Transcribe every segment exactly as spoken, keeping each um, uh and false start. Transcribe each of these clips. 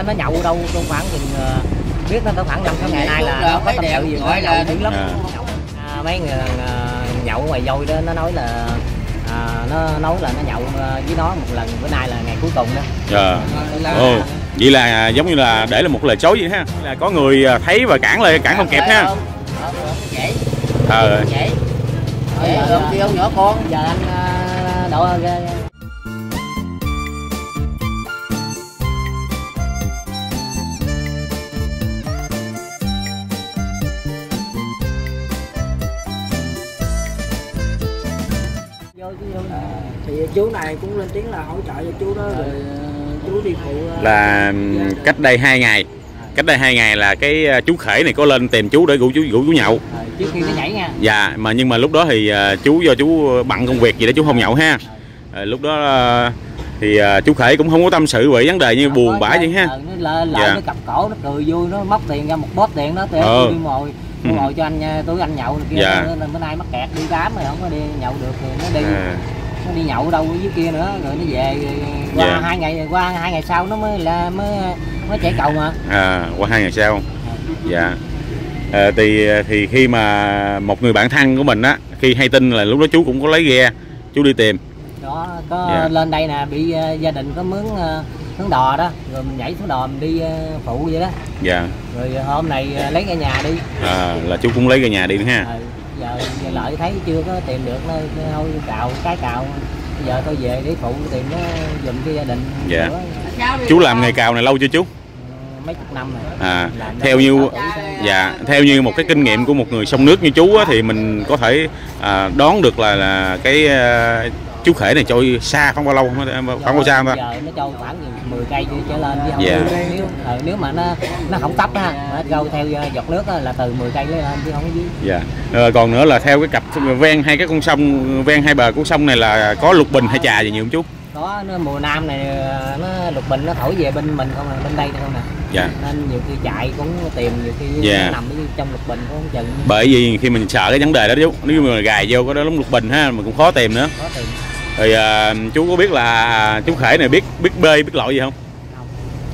nó nhậu đâu trong khoảng chừng biết nó có khoảng năm sáu ngày nay là nó có tâm sự gì gọi là dữ lắm. À, mấy người nhậu ngoài dôi đó nó nói là à, nó nói là nó nhậu với nó một lần, bữa nay là ngày cuối cùng đó. Dạ. Ồ, vậy là giống như là để là một lời chối vậy ha, là có người thấy và cản lại cản không kịp ha. Ờ. Đi ông nhỏ con giờ anh đậu ra. Thì chú này cũng lên tiếng là hỗ trợ cho chú đó, rồi chú đi phụ là cách đây hai ngày cách đây hai ngày là cái chú Khể này có lên tìm chú để rủ chú rủ chú nhậu trước khi nó nhảy nha. Dạ, mà nhưng mà lúc đó thì chú do chú bận công việc gì đó chú không nhậu ha. À, lúc đó thì chú Khể cũng không có tâm sự về vấn đề như buồn bã vậy ha. Nó lợi dạ. Nó cặp cổ nó cười vui, nó móc tiền ra một bóp tiền đó, tôi ừ. đi ngồi tôi ngồi cho anh tôi anh nhậu kia dạ. Nên bữa nay mắc kẹt đi đám rồi không có đi nhậu được thì nó đi à. Nó đi nhậu đâu dưới kia nữa rồi nó về qua dạ. hai ngày qua hai ngày sau nó mới là mới mới chạy cầu mà. À, qua hai ngày sau. Dạ. À, thì thì khi mà một người bạn thân của mình á, khi hay tin là lúc đó chú cũng có lấy ghe chú đi tìm đó, có dạ. Lên đây nè bị uh, gia đình có mướn uh, mướn đò đó, rồi mình nhảy xuống đò mình đi uh, phụ vậy đó. Dạ. Rồi hôm này uh, lấy cái nhà đi. À, là chú cũng lấy cái nhà đi nữa ha. Ừ, giờ, giờ lợi thấy chưa có tìm được nó thôi cào cái cào, giờ tôi về để phụ tìm nó giùm cho gia đình. Dạ. Chú làm nghề cào này lâu chưa chú? Mấy chục năm rồi. À, theo như dạ theo như một cái kinh nghiệm của một người sông nước như chú á, thì mình có thể à, đoán được là là cái à, chú Khể này trôi xa không bao lâu không không bao xa không ta? Giờ nó trôi khoảng mười cây trở lên chứ không. Dạ. Nếu, ừ, nếu mà nó nó không tấp ha, nó trôi theo giọt nước á, là từ mười cây lên chứ không có dưới. Dạ. Rồi còn nữa là theo cái cặp ven hay cái con sông ven hai bờ của sông này là có lục bình hay trà gì nhiều không chú? Có, nó mùa nam này nó lục bình nó thổi về bên mình không à, bên đây không nè. Dạ. Nên nhiều khi chạy cũng tìm, nhiều khi dạ. Nó nằm trong lục bình cũng không chừng. Bởi vì khi mình sợ cái vấn đề đó chú, nếu mà gài vô cái đó lúng lục bình ha, mình cũng khó tìm nữa. Khó tìm. Thì à, chú có biết là chú Khể này biết biết bơi biết lội gì không? Không.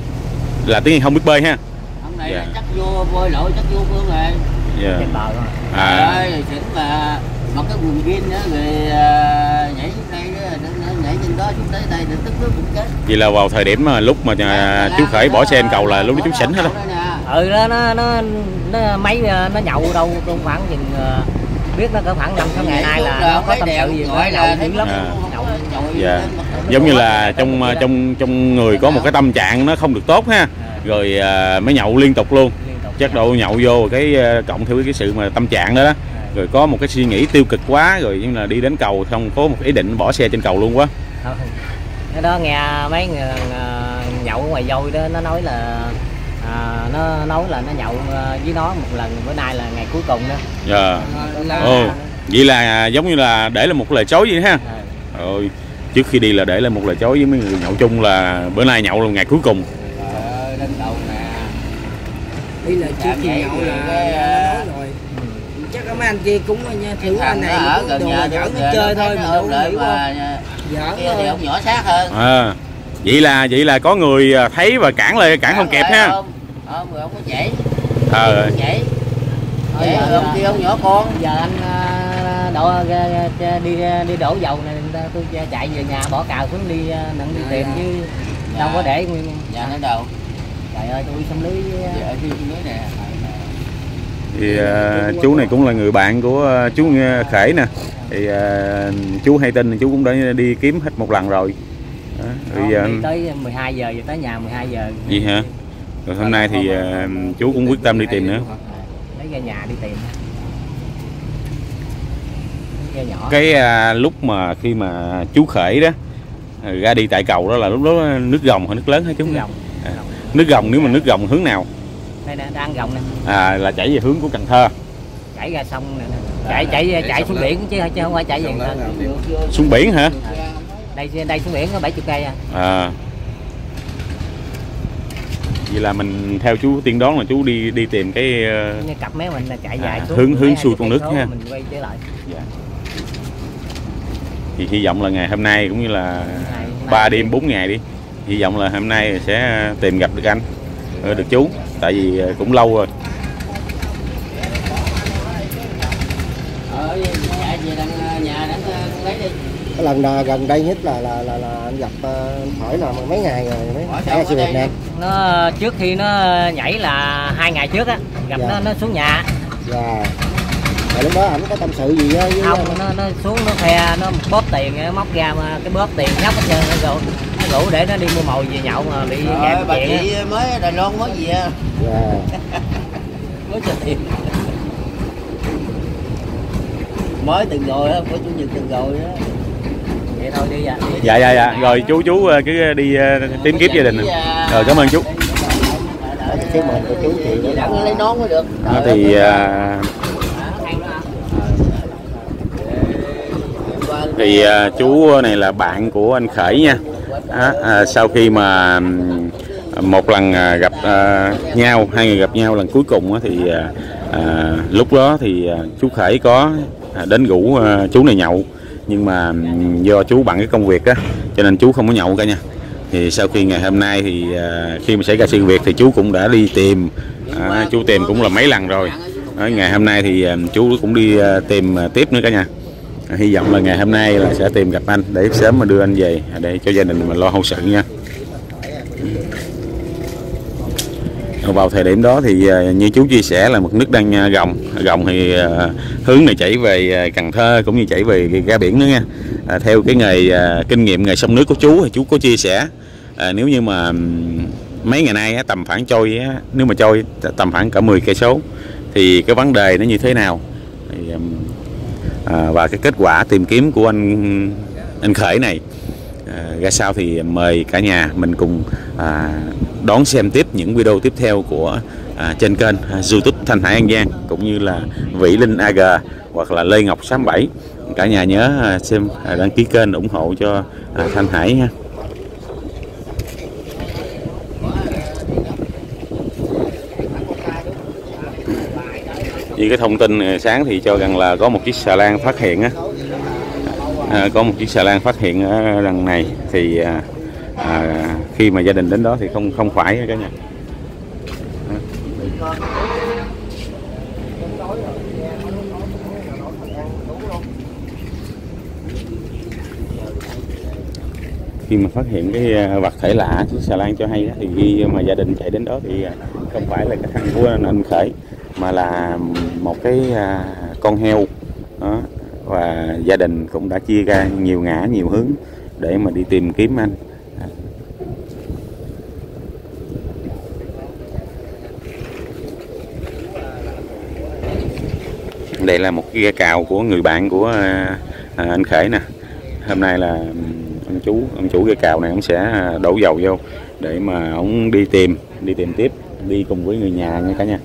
Là tiếng không biết bơi ha. Hôm nay dạ. Chắc vô bơi lội chắc vô phương rồi. Dạ. Trên bờ rồi. À. Rồi chỉnh mà mặc cái quần jean đó rồi uh, nhảy xuống đây đó, nhảy trên đó xuống tới đây để tức nước cũng chết. Vậy là vào thời điểm mà lúc mà nhà, chú Khể bỏ xe lên cầu là lúc đó chú xỉn hết rồi. Ừ đó, nó nó nó mấy nó nhậu đâu trong khoảng chừng biết nó có khoảng năm sáu ngày nay là nó có tâm sự gì gọi là dữ lắm. À. Dạ. Giống như là trong trong trong người có một cái tâm trạng nó không được tốt ha. Rồi uh, mới nhậu liên tục luôn. Chắc độ nhậu vô cái uh, cộng theo cái sự mà tâm trạng đó đó. Rồi có một cái suy nghĩ tiêu cực quá rồi nhưng là đi đến cầu xong có một ý định bỏ xe trên cầu luôn quá. Cái đó nghe mấy người nhậu ngoài dôi đó nó nói là à, nó nói là nó nhậu với nó một lần, bữa nay là ngày cuối cùng đó. Dạ. Ồ, vậy là giống như là để là một lời chối vậy ha. Rồi trước khi đi là để là một lời chối với mấy người nhậu chung là bữa nay nhậu là ngày cuối cùng. Lên đầu nè. Đây là trước khi nhậu là rồi. Chắc có mấy anh kia cũng thử anh này ở gần nhà giỡn nó chơi thôi mà đâu có hiểu không. Giỡn thì ông nhỏ sát hơn. À, vậy là vậy là có người thấy và cản lại cản không kịp ha. Không, không có chảy. Ờ. Chảy. Chảy ông kia ông nhỏ con. Giờ anh đổ đi đi đổ dầu này tôi chạy về nhà bỏ cào xuống đi nặng đi tìm chứ đâu có để nguyên. Dạ nó đâu. Trời ơi tôi xông lưới. Dạ đi lưới nè. Thì uh, chú này cũng là người bạn của uh, chú Khể nè. Thì uh, chú hay tin chú cũng đã đi kiếm hết một lần rồi. Đó, rồi uh, đi tới mười hai giờ về tới nhà mười hai giờ. Gì hả? Rồi hôm nay thì uh, chú cũng quyết tâm đi tìm nữa. Lấy ra nhà đi tìm. Nhỏ. Cái uh, lúc mà khi mà chú Khể đó ra đi tại cầu đó là lúc đó nước gồng hay nước lớn hả chú? Nước gồng. À, nước gồng nếu mà nước gồng hướng nào? Đây nè, đang gồng nè. À, là chảy về hướng của Cần Thơ. Chảy ra sông nè. Chạy chạy chạy xuống biển chứ chứ không phải chạy về Cần Thơ. Xuống biển hả? Đây đây xuống biển có bảy mươi cây à. À. Vậy là mình theo chú tiên đoán là chú đi đi tìm cái uh... cặp mé mình là chạy dài à, xuống hướng hướng xuôi con nước ha. Mình quay trở lại. Dạ. Thì hy vọng là ngày hôm nay cũng như là ba đêm bốn ngày đi hy vọng là hôm nay sẽ tìm gặp được anh, được chú, tại vì cũng lâu rồi. Cái lần nào gần đây nhất là là là, là anh gặp anh hỏi là mấy ngày rồi mới xảy ra sự việc này. Nó trước khi nó nhảy là hai ngày trước á, gặp dạ. nó nó xuống nhà. Dạ. Rồi lúc đó ảnh có tâm sự gì á? Không, nó nó xuống nó khoe nó bóp tiền, móc ra mà cái bóp tiền nhóc hết trơn rồi. Nó rủ để nó đi mua mồi về nhậu mà bị kẹt chuyện. Chị mới Đài Loan mới gì á. Dạ. Mới cho tiền. Mới từng rồi á, có chủ nhật từng rồi á. Vậy thôi đi dạ. Dạ dạ dạ, rồi chú chú cứ đi tìm kiếm gia đình. Rồi cảm ơn chú. Chứ mình của chú chị đặng lấy nón mới được. Đó thì thì chú này là bạn của anh Khởi nha. À, à, sau khi mà một lần gặp à, nhau, hai người gặp nhau lần cuối cùng á, thì à, lúc đó thì chú Khởi có đến rủ à, chú này nhậu, nhưng mà do chú bận cái công việc á cho nên chú không có nhậu cả nha. Thì sau khi ngày hôm nay thì à, khi mà xảy ra sự việc thì chú cũng đã đi tìm, à, chú tìm cũng là mấy lần rồi. À, ngày hôm nay thì à, chú cũng đi à, tìm à, tiếp nữa cả nhà. À, hy vọng là ngày hôm nay là sẽ tìm gặp anh để sớm mà đưa anh về để cho gia đình mình lo hậu sự nha. Vào thời điểm đó thì như chú chia sẻ là mực nước đang gồng, gồng thì hướng này chảy về Cần Thơ cũng như chảy về ga biển nữa nha. À, theo cái nghề kinh nghiệm nghề sông nước của chú thì chú có chia sẻ à, nếu như mà mấy ngày nay tầm khoảng trôi, nếu mà trôi tầm khoảng cả mười cây số thì cái vấn đề nó như thế nào, thì, à, và cái kết quả tìm kiếm của anh anh Khởi này à, ra sao thì mời cả nhà mình cùng à, đón xem tiếp những video tiếp theo của à, trên kênh à, YouTube Thanh Hải An Giang cũng như là Vĩ Linh a giê hoặc là Lê Ngọc sáu bảy. Cả nhà nhớ à, xem à, đăng ký kênh ủng hộ cho à, Thanh Hải nha. Vì cái thông tin sáng thì cho rằng là có một chiếc xà lan phát hiện á, à, có một chiếc xà lan phát hiện ở đằng này thì à, à, khi mà gia đình đến đó thì không không phải cả nhà. Khi mà phát hiện cái vật thể lạ chiếc xà lan cho hay đó, thì khi mà gia đình chạy đến đó thì không phải là cái thằng của anh Khởi mà là một cái à, con heo đó, và gia đình cũng đã chia ra nhiều ngã nhiều hướng để mà đi tìm kiếm anh. Đây là một cái ghe cào của người bạn của à, anh Khởi nè. Hôm nay là ông chú ông chủ ghe cào này ông sẽ đổ dầu vô để mà ông đi tìm đi tìm tiếp, đi cùng với người nhà nha cả nhà.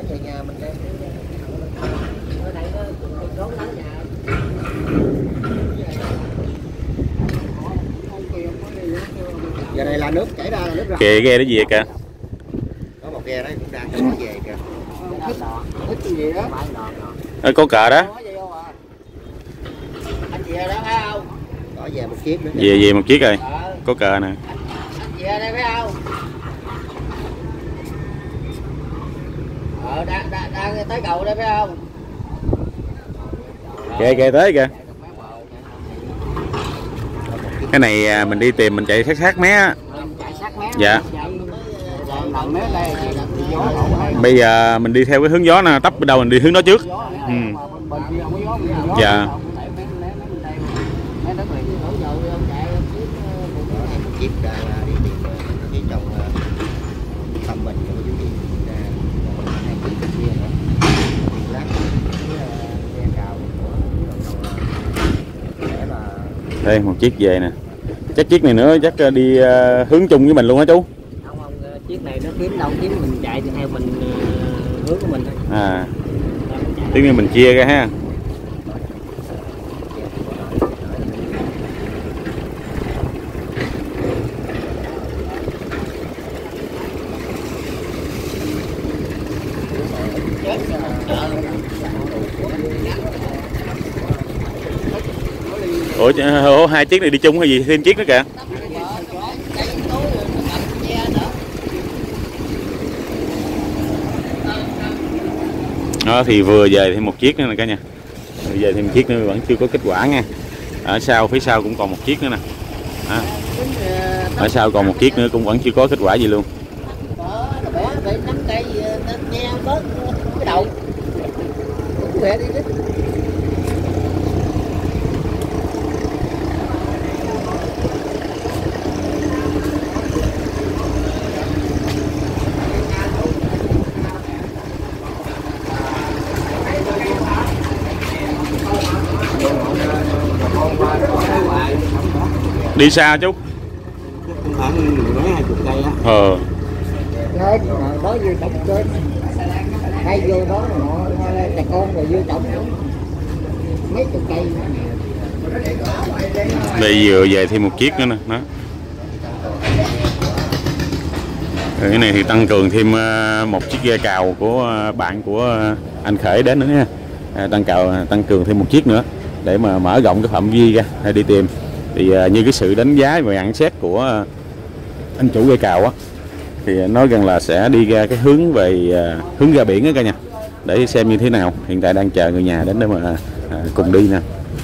Giờ này là nước chảy ra là nước ra. Kìa ghe đó gì vậy kìa? Có một ghe đấy cũng đang có về kìa. Thích cái gì đó. Ờ, có cờ đó. Anh chị ở đó phải không? Có về một chiếc nữa. Về về một chiếc rồi. Có cờ nè. Anh chị ở đây phải không? Ờ, đang, đang, đang tới cầu đây phải không? Kìa kìa tới kìa. Cái này mình đi tìm mình chạy sát sát mé á. Dạ. Bây giờ mình đi theo cái hướng gió nè, tấp bên đâu mình đi hướng đó trước. Ừ. Dạ. Đây một chiếc về nè. Chắc chiếc này nữa chắc đi uh, hướng chung với mình luôn hả chú? Không không, chiếc này nó kiếm đâu kiếm mình chạy theo mình uh, hướng của mình thôi. À. Tiếng như mình chia ra ha. Ủa, ủa hai chiếc này đi chung hay gì? Thêm chiếc nữa kìa. Đó thì vừa về thêm một chiếc nữa nè cả nhà. Vừa về thêm một chiếc nữa vẫn chưa có kết quả nha. Ở sau phía sau cũng còn một chiếc nữa nè. Đó. Ở sau còn một chiếc nữa cũng vẫn chưa có kết quả gì luôn. Đi xa chú? Khoảng mấy hai chục cây á. Ờ. Đó vô trồng trên. Hay vô đó họ là con rồi vô trồng mấy chục cây. Đây vừa về thêm một chiếc nữa nè. Đó. Rồi cái này thì tăng cường thêm một chiếc ghe cào của bạn của anh Khởi đến nữa nha. Tăng cào tăng cường thêm một chiếc nữa để mà mở rộng cái phạm vi ra đi tìm. Thì như cái sự đánh giá và nhận xét của anh chủ ghe cào á thì nói rằng là sẽ đi ra cái hướng về hướng ra biển á cả nhà, để xem như thế nào. Hiện tại đang chờ người nhà đến để mà cùng đi nè.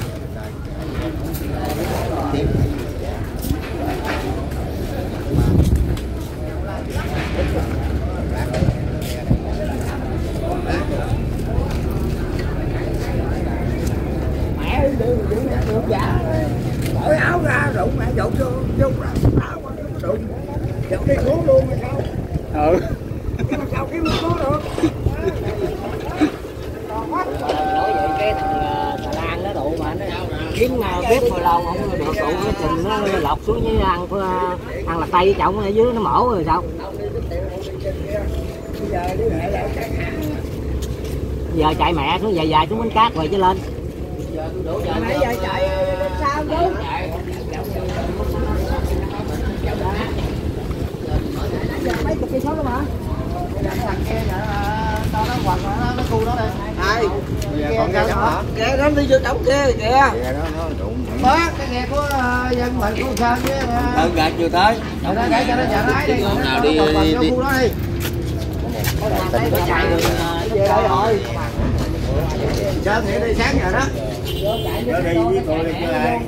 Cởi áo ra rụng mẹ dột vô vô áo qua nó đụng dột đi xuống luôn mà sao? Ừ. Nhưng mà sao kiếm xuống được? Nói vậy cái thằng Xà Lan nó đụ mà nó kiếm bếp hồi lâu không được, đụ nó chừng nó lọt xuống với ăn ăn là tay với chồng ở dưới nó mổ rồi sao? Giờ chạy mẹ xuống dài dài xuống bến cát rồi chứ lên. Nãy giờ chạy sao chứ? Mấy chục cây số đó mà. Thằng kia tao nó quằn nó nó khu đó đây. Ai? Còn ghe đó. Ghe nó đi vô trống kia kìa. Ghe đó nó đụng. Bác cái ghe của dân mình của Sơn chứ. Đơn gạt chưa tới. Cho nó gãy cho nó chở lái đi. Nào đi đi đi. Khu đó đi. Nó chạy được về đây rồi. Sơn thì đi sáng giờ đó. Nó đi với cô đi chưa ai.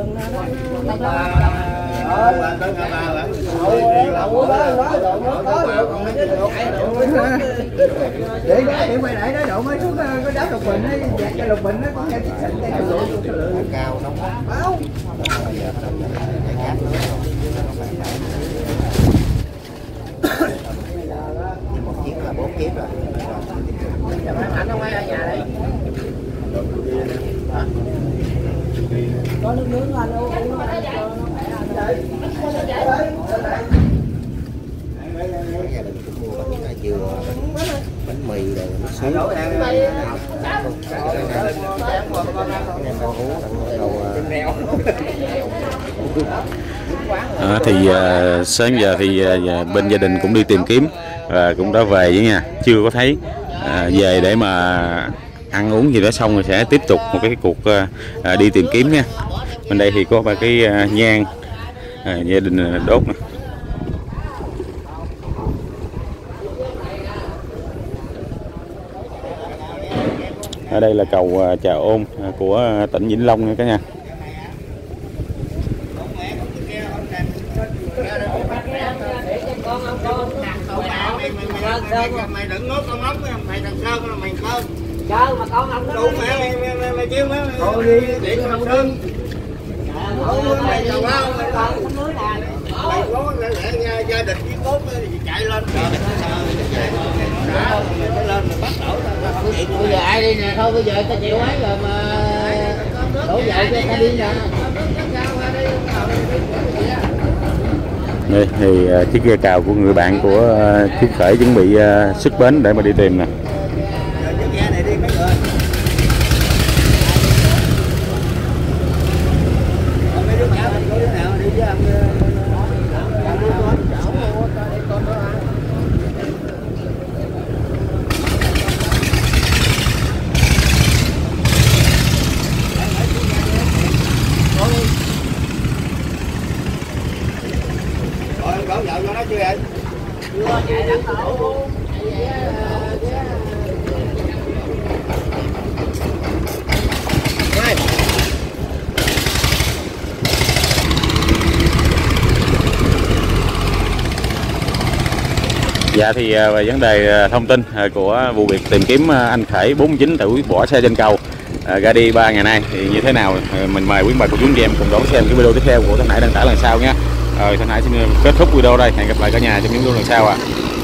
Để để quay lại đó độ mới xuống cái đá lục bình ấy, dạt cái lục bình nó có nghe xịn cái lượng cao nóng báo. Một chiếc là bốn kiếp rồi. Anh không ai ở nhà đây. Có nước nướng anh uống nó khỏe anh. Gia đình cũng mua bánh cà dừa, bánh mì rồi một xíu. À, thì uh, sáng giờ thì uh, bên gia đình cũng đi tìm kiếm và cũng đã về với nha, chưa có thấy uh, về để mà ăn uống gì đó, xong rồi sẽ tiếp tục một cái cuộc uh, đi tìm kiếm nha. Bên đây thì có ba cái uh, nhang uh, gia đình uh, đốt nè. Ở đây là cầu uh, Trà Ôn uh, của uh, tỉnh Vĩnh Long nha cả nhà. Mày đừng nuốt con ốc mày thằng Sơn là mày Sơn. Chơi mà con ông Đủ mẹ mày mày mày mày kêu mẹ. Thôi đi điện thằng Sơn. Ủa mày chào bao mày con không núi nè. Mày có lẽ gia đình với cốt thì chạy lên trời mày phải lên mày bắt đổ tao. Bây giờ ai đi nè, thôi bây giờ tao chịu ấy rồi mà đổ dậy cho tao đi nè. Đây thì uh, chiếc ghe cào của người bạn của uh, chú Khởi chuẩn bị uh, xuất bến để mà đi tìm nè. Đổ dạo cho nó chưa vậy? Chưa chạy đắng đổ. Dạ thì về vấn đề thông tin của vụ việc tìm kiếm anh Khởi bốn mươi chín tuổi bỏ xe trên cầu ra đi ba ngày nay thì như thế nào, mình mời quý bà cô chú anh chị em cùng đón xem cái video tiếp theo của Thanh Hải đăng tải lần sau nhé. Rồi Thanh Hải xin kết thúc video đây, hẹn gặp lại cả nhà trong những video lần sau ạ. À.